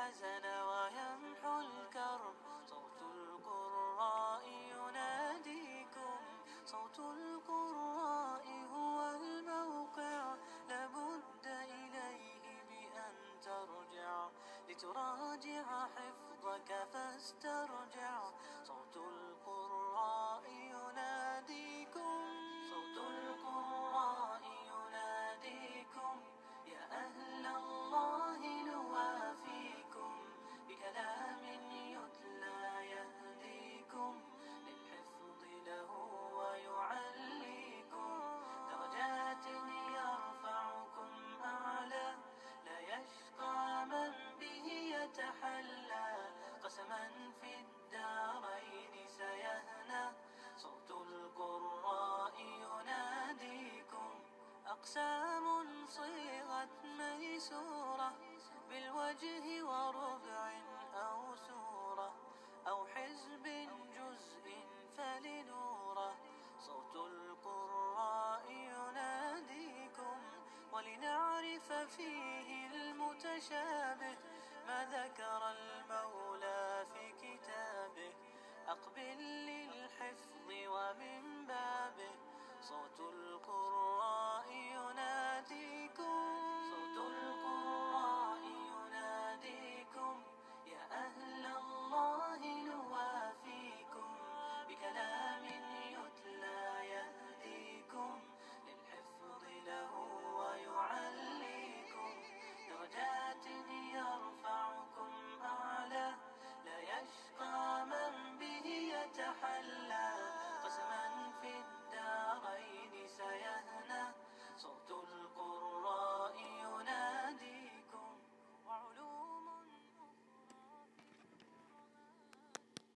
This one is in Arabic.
الحزن ويمحو الكرب. صوت القراء يناديكم، صوت القراء هو الموقع لابد إليه بأن ترجع، لتراجع حفظك فاسترجع. صوت القراء يناديكم، صوت القراء يناديكم، يا أهل الله نوافيكم بكلام يتلى يهديكم للحفظ له ويعليكم درجات يرفعكم أعلى. لا يشقى من به يتحلى، قسما في الدارين سيهنى. صوت القراء يناديكم، أقسام صيغت ميسورة بالوجه وربع أو سورة أو حزب جزء فلنورة. صوت القراء يناديكم، ولنعرف فيه المتشابه ما ذكر المولى في كتابه. أقبل للحفظ